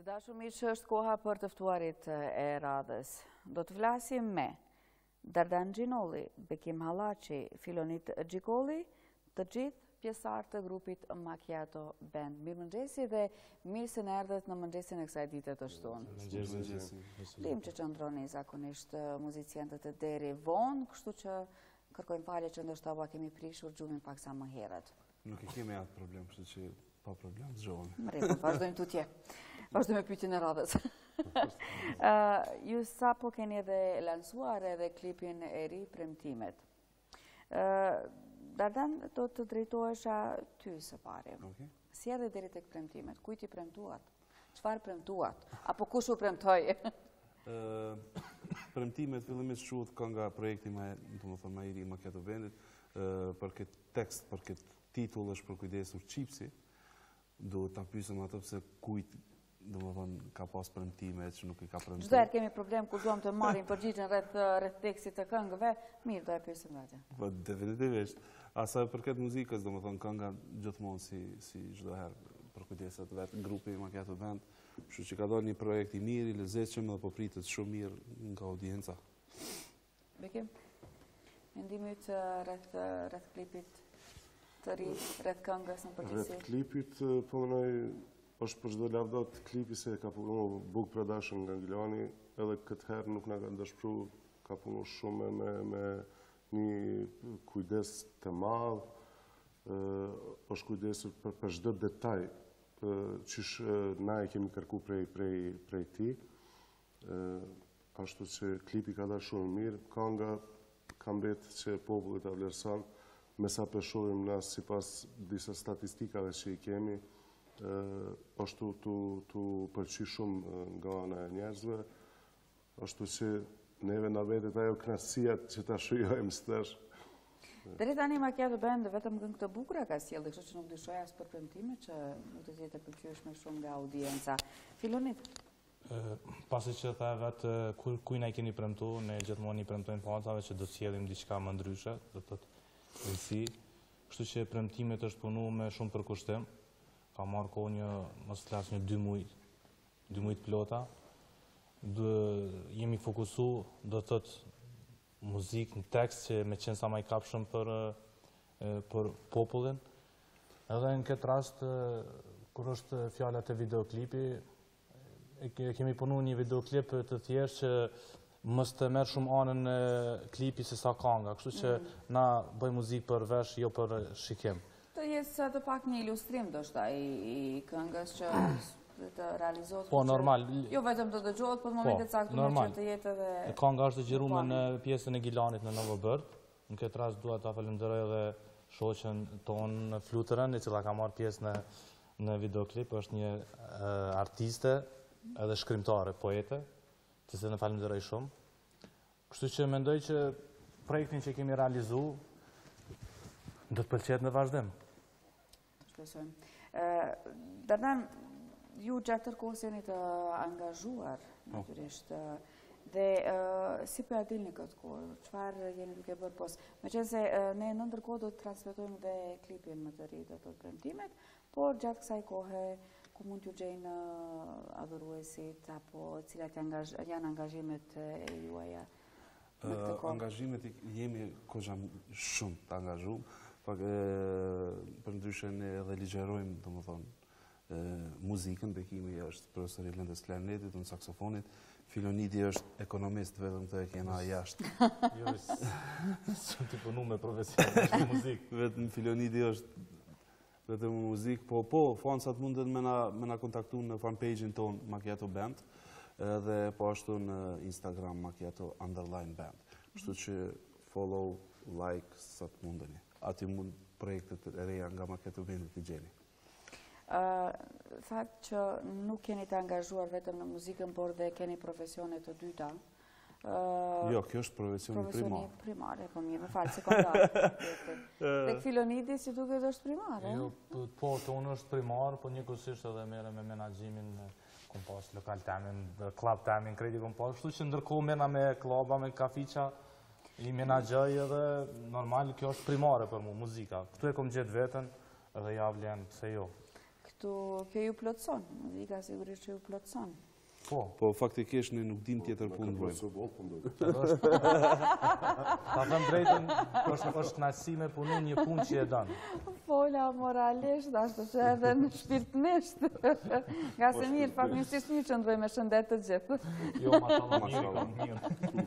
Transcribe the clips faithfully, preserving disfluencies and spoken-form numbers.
Dashur miq, është koha për të ftuarit e radhës. Do të flasim me Dardan Gjinolli, Bekim Hallaqi, Filonid Gjikolli, të gjithë pjesëtar të grupit Macchiato Band. Mirë mëngjesi dhe mirë se në erdhët në mëngjesin e kësaj dite të shtunë. Mëngjesi. Dim që qëndroni zakonisht muzicientët e deri vonë, kështu që kërkojmë falje që ndoshta ua kemi prishur gjumin pak sa më herët. Nuk e kemi atë problem, kështu që pa problem të zgjohemi. Më rregull, vazhdojmë tutje. Vazhdojmë me pyetjen e radhës. Ju sapo keni edhe lansuar edhe klipin e ri Premtimet. Dardan, do të drejtohesha ty së pari. Si erdhe deri tek Premtimet? Kujt i premtuat? Çfarë premtuat? Apo kush u premtoi? Premtimet fillimisht quhet kënga projekti më, domethënë më i ri i Macchiato Bandit, për këtë tekst, për këtë titull është për kujdesur Çipsi. Duhet ta pyesim atë pse kujt, domethënë ka pas premtime që nuk i ka premtuar. Çdo herë kemi problem kur duam të marrim përgjigjen rreth rreth tekstit të këngëve, mirë do e pyesim atë. Po definitivisht. Asaj përket muzikës, domethënë kënga gjithmonë si si çdo herë për kujdeset vetë grupi Macchiato Band, kështu që ka dalë një projekt i mirë, i lezetshëm dhe po pritet shumë mirë nga audienca. Bekim, mendimet rreth rreth klipit të ri, rreth këngës në përgjithësi? Rreth klipit, po mendoj është për çdo lavdot klipi se ka punuar Book Production nga Gjilani, edhe këtë herë nuk na ka dashpëruar, ka punuar shumë me me një kujdes të madh, është kujdesur për për çdo detaj që na e kemi kërkuar prej prej prej tij. Ashtu që klipi ka dalë shumë mirë, kënga ka mbetë që populli ta vlerëson, me sa po shohim na sipas disa statistikave që i kemi, është tu tu pëlqy shumë nga ana e njerëzve, ashtu që neve na vetet ajo kënaqësia që ta shijojmë stesh. Deri tani Macchiato Band vetëm këngë të bukura ka sjellë, kështu që nuk dyshoj as për premtime që nuk do të jetë e pëlqyeshme shumë nga audienca. Filonid? Pasi që tha vetë kujt na i keni premtuar, ne gjithmonë i premtojmë fansave që do të sjellim diçka më ndryshe, do të thotë rëndësi. Kështu që premtimet është punuar me shumë përkushtim. Ka marrë kohë një, mos flas, një dy muaj, dy muaj të plota. Do jemi fokusu, do të thotë muzikë, në tekst që me qenë sa më i kapshëm për për popullin. Edhe në këtë rast, kur është fjala te videoklipi, e kemi punuar një videoklip të thjeshtë që mos të merr shumë anën e klipi se sa kënga, kështu që na bëj muzikë për vesh, jo për shikim. Të jetë të pak një ilustrim ndoshta i këngës që të realizohet. Po, normal. Jo vetëm të dëgjohet, po në momentet caktuara që të jetë edhe. Kënga është dëgjuar në pjesën e Gilanit në Novobërd. Në këtë rast dua ta falenderoj edhe shoqen tonë Fluturën, e cila ka marrë pjesë në në videoklip, është një artiste edhe shkrimtare, poete, të cilën e falenderoj shumë. Kështu që mendoj që projektin që kemi realizuar do të pëlqejë në vazhdim. Shpresojmë. Dardan, ju gjatë tërkohës jeni të angazhuar, natyrisht, dhe si po ja dilni këtë kohë? Çfarë jeni duke bërë pos? Meqense ne në ndërkohë do të transmetojmë dhe klipin më të ri, do të thotë Premtimet, por gjatë kësaj kohe ku mund t'ju gjejnë adhuruesit apo cilat janë angazhimet e juaja? Angazhimet jemi koha shumë të angazhuar, pak për ndryshe ne edhe ligjerojmë, domethënë, muzikën. Bekimi është profesor i lëndës klarinetit, unë saksofonit. Filonidi është ekonomist, vetëm të e kena jashtë. Jo, s'u të punu me profesion në muzikë. Vetëm Filonidi është vetëm muzikë, po po, fansat mundet me na me na kontaktu në fanpage-in ton Macchiato Band, edhe po ashtu në Instagram Macchiato underline band. Kështu që follow, like, sa të mundeni. Aty mund projektet e reja nga Macchiato Bandit të gjeni. Fakt që nuk keni të angazhuar vetëm në muzikën, por dhe keni profesione të dyta. Jo, kjo është profesioni primar. Profesioni primare, po mirë, më falë, sekondar. Tek Filonidi si duket është primare? Jo, po, tonë është primar, po njëkohësisht edhe merrem me menaxhimin, kom pas lokal temin, klub temin, kredi kom pas, kështu që ndërkohë merrem me klaba, me kafiqa, i menaxhoj edhe normal kjo është primare për mua, muzika. Këtu e kom gjetë veten edhe ja vlen, pse jo. Kështu, kjo ju plotëson, muzika sigurisht që ju plotëson. Po. Po, faktikisht ne nuk dim tjetër punë bëjmë. Ta them drejtën, është është kënaqësi me punu një punë që e don. Fola moralisht, ashtu që edhe në shpirtënisht. Nga se mirë, fatmirësisht mirë që ndoj me shëndet të gjithë. Jo, mashallah, mirë.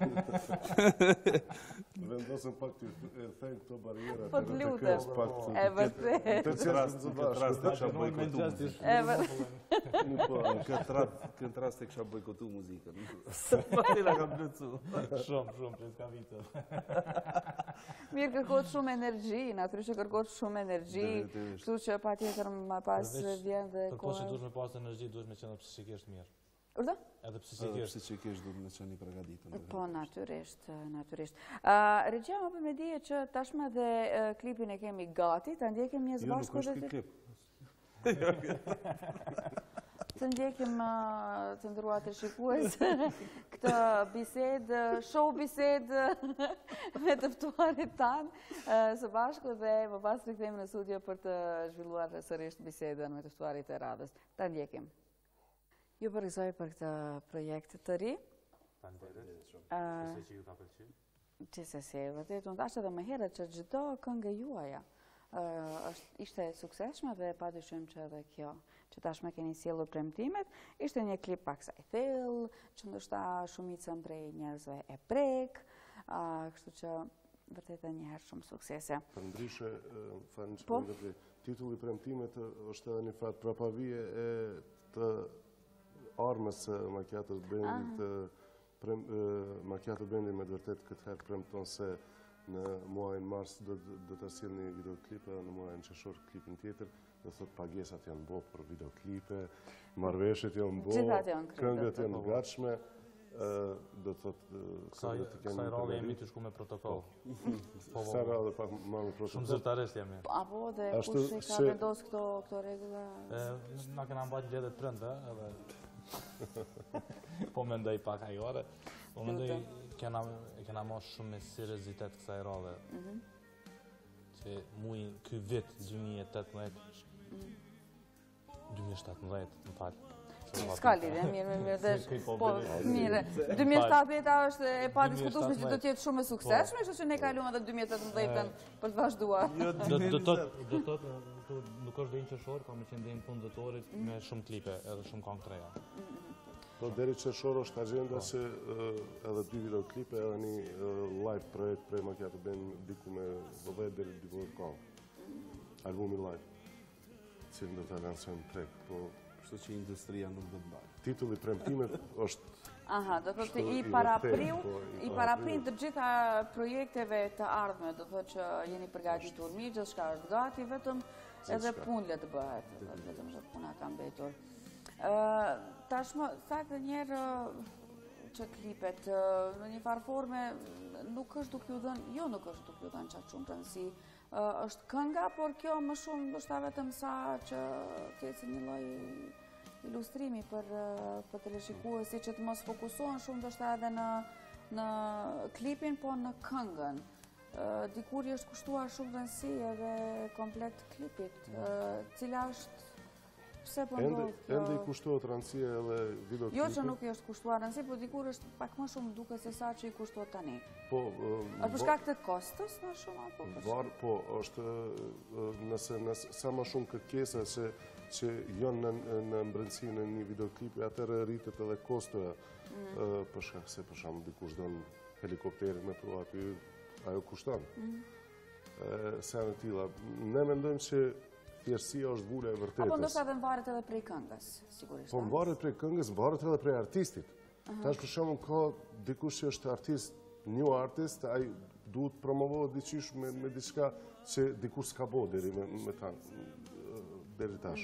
Vendosën pak të e thejnë këto barriera. Po të lutem, e vërtet. Këtë rast të kisha bojkotu muzikën. E vërtet. Këtë rast të kisha bojkotu muzikën. Pa tila kam plëcu. Shumë, shumë, që s'ka vitë. Mirë, kërkot shumë energji, natyrisht që kërkot shumë energji, kështu që pa tjetër më pas vjen dhe kohë. Përpo që duesh me pas energji, duesh me qenë psikisht mirë. Urdo? Edhe psikisht. Psikisht duhet me qenë i përgatitur. Po, natyrisht, natyrisht. Regjia më për me dije që tashme dhe klipin e kemi gati, të ndjekim një zbashku dhe të... Jo, nuk është klip. Të ndjekim të ndërruat të shikues këtë bised, show bised me të ftuarit tanë së bashku dhe më pas të rikthehemi në studio për të zhvilluar sërish bisedën me të ftuarit e radhës. Të ndjekim. Ju përgëzoj për këtë projekt të ri. Faleminderit shumë. Qëse që ju ka pëlqyer? Qëse, vërtet, unë thashtë edhe më herët që çdo këngë juaja ishte suksesshme dhe padyshim që edhe kjo, që tashmë keni sjellur premtimet, ishte një klip pak sa i thellë, që ndoshta shumicën prej njerëzve e prek, kështu që vërtet edhe një herë shumë suksese. Përndryshe, falem që më dhe titulli premtimet është edhe një fat prapavije e të armës së Macchiato Bandit, Macchiato Bandit me të vërtet këtë herë premton se në muajin mars do të sjellë një videoklip, në muajin qershor klipin tjetër, do thot pagesat janë bo për videoklipe, marrëveshjet janë bo, këngët janë gatshme, do thot kësaj rrallë jemi të shku me protokoll. Kësaj rrallë pak më me protokoll. Shumë zyrtarisht jemi. Apo dhe kush i ka vendos këto rregulla? Na kena mbajt gjedet prëndë, edhe po mendoj pak ajore. Po mendoj kena ma shumë me seriozitet kësaj rrallë. Që muaj ky vit dy mijë e tetëmbëdhjetë, dy mijë e shtatëmbëdhjetë, më falë. Ska lidhje, mirë, mirë, dhe po, mire. dy mijë e shtatëmbëdhjetë është e pa diskutueshme që do t'jetë shumë e suksesshme, kështu që ne kalojmë edhe dy mijë e tetëmbëdhjetën për të vazhduar. Do thotë, nuk është dhënë qershor, ka më qenë dhënë punë dhëtorit me shumë klipe, edhe shumë këngë të reja. Po deri qershor është agenda që edhe dy videoklipe, edhe një live projekt prej Macchiato Bandit diku me dhjetë deri diku me këngë. Albumi live, që do ta lansojmë prek, po kështu që industria nuk do të mbajë. Titulli premtimet është... Aha, do thotë i parapriu, i parapriu të gjitha projekteve të ardhme, do thotë që jeni përgatitur mirë, gjithçka është gati, vetëm edhe punë le të bëhet, vetëm që puna ka mbetur. Tashmë, thakë njerë që klipet, në një farë forme, nuk është duke ju dhënë, jo nuk është duke ju dhënë qatë shumë rëndësi, është kënga, por kjo më shumë është vetëm sa që të ecë një lloj ilustrimi për teleshikuesi që të mos fokusohen shumë ndoshta edhe në klipin, po në këngën. Dikur i është kushtuar shumë rëndësi edhe komplet klipit, cila është pse po ndodh kjo? Ende i kushtohet rëndësia edhe videoklipit. Jo që nuk i është kushtuar rëndësi, po dikur është pak më shumë duke se sa që i kushtohet tani. Po, është për shkak të kostos më shumë apo për shkak? Po, është nëse sa më shumë kërkesa që janë në mbrëmsinë e një videoklipi, atëherë rritet edhe kostoja. Për shkak se për shembull dikush don helikopterin me pru aty, ajo kushton. Sa në tilla. Ne mendojmë që thjeshtësia është vula e vërtetës. Apo ndoshta edhe varet edhe prej këngës, sigurisht. Po varet prej këngës, varet edhe prej artistit. Tash për shembull ka dikush që është artist, new artist, ai duhet promovohet diçish me me diçka që dikush s'ka bë deri me ta deri tash.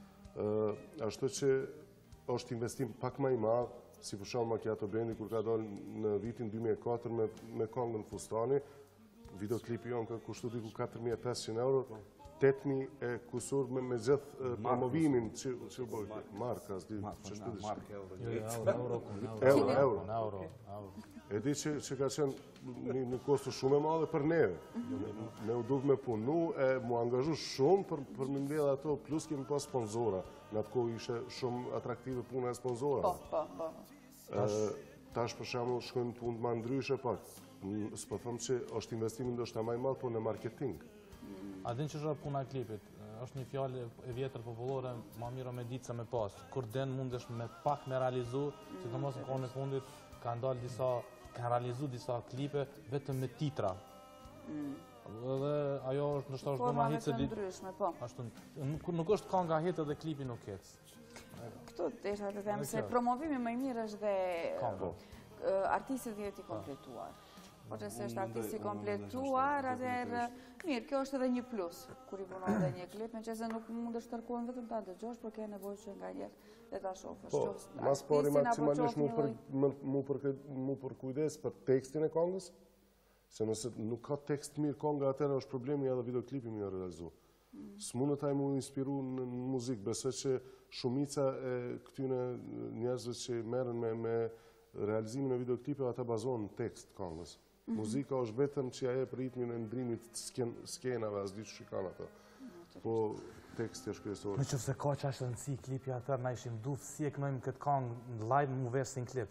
Ë ashtu që është investim pak më i madh, si për shembull Macchiato Bandit kur ka dalë në vitin dy mijë e katër me me këngën Fustani, videoklipi jonë ka kushtu diku katër mijë e pesëqind euro, tetë mijë e kusur me, me gjithë promovimin që që u bërë. Marka, s'di që shtu di. Euro, Euro, euro. euro. E di që, që ka qenë një, një kostu shumë e madhe për neve. Ne u duhet me punu e mu angazhu shumë për, për më mbledh ato, plus kemi pas sponsora. Në atë kohë ishe shumë atraktive puna e sponsora. Po, po, po. Tash për shembull shkojnë punë më ndryshe pak. S'po them që është investimi ndoshta më i madh, por në marketing. A din që është puna e klipit? Është një fjalë e vjetër popullore, ma mirë me ditë se me pas. Kur den mundesh me pak me realizu, që të mos në kohën e fundit ka ndalë disa, ka realizu disa klipe vetëm me titra. Dhe ajo është nështë është bëma hitë se ditë... ndryshme, po. Nuk është ka nga hitë dhe klipi nuk hetës. Këtu të isha të them se promovimi më i mirë është dhe artistit vjetë i kompletuar. Po që se është artisti kompletuar, atëherë, mirë, kjo është edhe një plus, kur i punon dhe një klip, në që se nuk mund është tërkuar vetëm ta dëgjosh, por ke nevojë që nga njerë dhe ta shofësh. Po, mas pari maksimalisht mu për kujdes për tekstin e kongës, se nëse nuk ka tekst mirë konga, atëherë është problemi edhe videoklipi mirë realizu. S'mune taj mu inspiru në muzikë, besoj që shumica e këtyne njerëzve që merren me realizimin e videoklipeve ata bazohen në tekst kongës. Muzika është vetëm që aje për ritmin e ndrimit skenave, as ditë shikan ato. Po teksti është kryesor. Në që fse ka që ashtë nësi klipi atër, na ishim dufë si e kënojmë këtë kongë në live mu verë si në klip.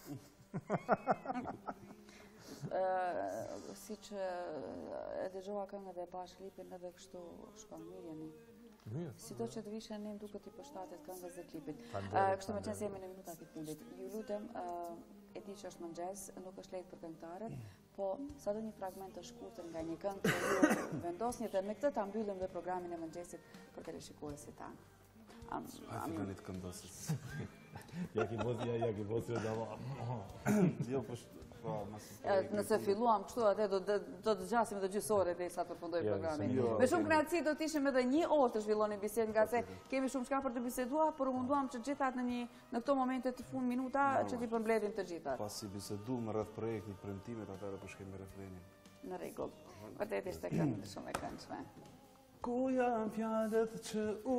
Si që e dëgjova këngë dhe pash klipin edhe kështu shkon mirë jeni. Si do që të vishë në duke t'i përshtatet këngës dhe klipit. Kështu me qenë se jemi në minutat i fundit. Ju lutem, e di që është mëngjes, nuk është lejtë për këngëtarët, po sa do një fragment të shkurtër nga një këngë që ju vendosni dhe me këtë ta mbyllim dhe programin e mëngjesit për teleshikuesit tanë. A fikonit këndosës. Ja ki bosi, ja ki bosi e dava. Jo, po Nëse filluam kështu, atë do të gjasim edhe gjysore dhe sa të përfundoj programin. Me shumë knatësi do t'ishim edhe një orë të zhvilloni bisedë, nga se kemi shumë shka për të bisedua, por munduam që gjithat në këto momente të fund minuta që t'i përmbledhim të gjithat. Pasi bisedu më rreth projektit premtimet, atëherë po shkemi refrenin. Në rregull. Vërtet ishte këngë shumë e këndshme. Ku janë fjalët që u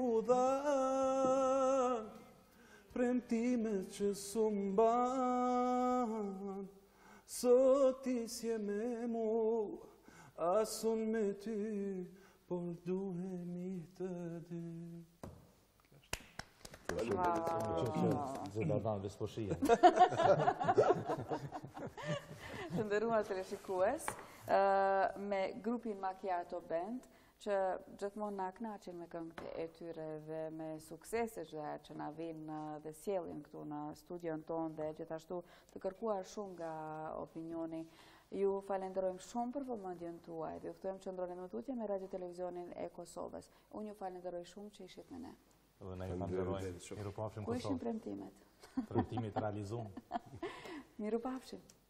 dhan, premtimet që s'u mban, sot isje me mu, asun me ty, por duhemi të dy. Zë Dardan, vesposhia. Të nderuar teleshikues, me grupin Macchiato Band, që gjithmonë na kënaqin me këngët e tyre dhe me sukseset që na vinë dhe sjellin këtu në studion tonë dhe gjithashtu të kërkuar shumë nga opinioni. Ju falenderojmë shumë për vëmendjen tuaj dhe ju ftojmë që ndroni më tutje me Radio Televizionin e Kosovës. Unë ju falenderoj shumë që ishit me ne. Dhe ne ju falenderojmë. Mirupafshim Kosovë. Ku ishin premtimet? Premtimit realizuar. Mirupafshim.